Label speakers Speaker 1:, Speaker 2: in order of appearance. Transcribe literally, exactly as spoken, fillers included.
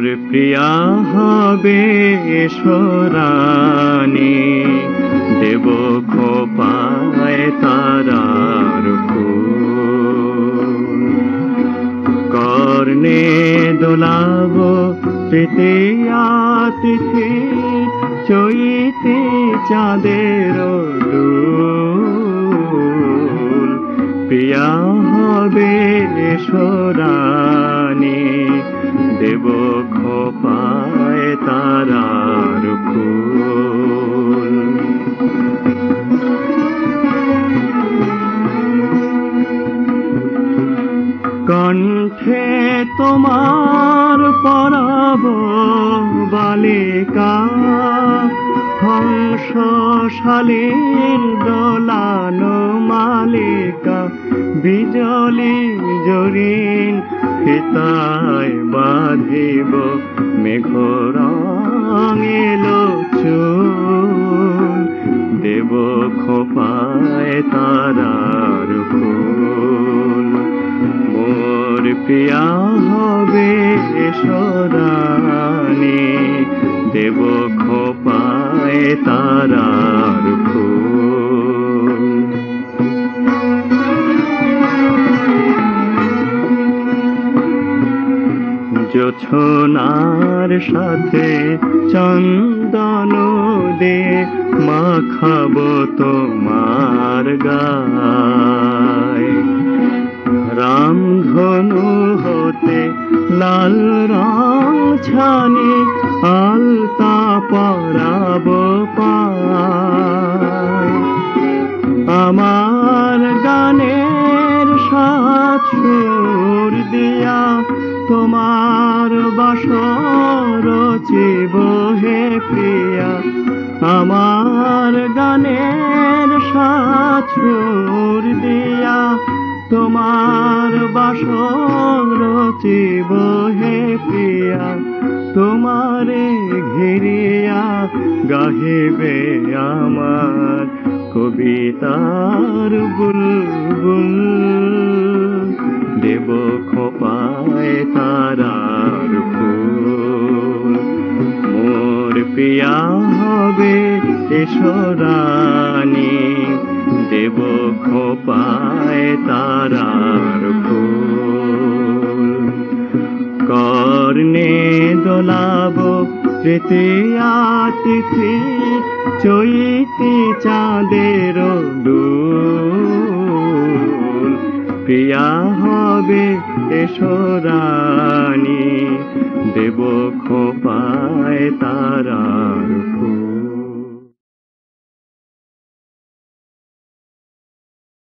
Speaker 1: প্রিয়া হবে সোরানি, দেব খোপায় তারার ফুল। কর্ণে দোলাব তৃতীয়া তিথি, চৈতে চাঁদের দুল। প্রিয়া হবে সোরানি, দেব খোপায় তারার ফুল। কণ্ঠে তোমার পরাব বালিকা, হংস শালীর দোলানো মালিকা। বিজলি জরিন ফিতায় বাঁধিব, মেঘরং এলো চুল। দেব খোপায় তারার ফুল। মোর প্রিয়া হবে সোরানি, দেব খোপায় তারার ফুল। জোছনার সাথে চন্দন দে, মাখাবো তোমার গায়। রামধনু হতে লাল রং ছানি, আলতা পরাবো পায়। আমার গানের সাত সুর দিয়া, তোমার বাসর রচিব হে প্রিয়া। আমার গানের সাত সুর দিয়া, তোমার বাসর রচিব হে প্রিয়া। তোমারে ঘিরিয়া গাহিবে আমার কবিতার বুলবুল। দেব খোপায় তারার ফুল। মোর প্রিয়া হবে সোরানি, দেব খোপায় তারার ফুল। কর্ণে দোলাব তৃতীয়া তিথি, চৈতে চাঁদের দুল। প্রিয়া হবে সোরানি, দেব খোপায় তারার ফুল।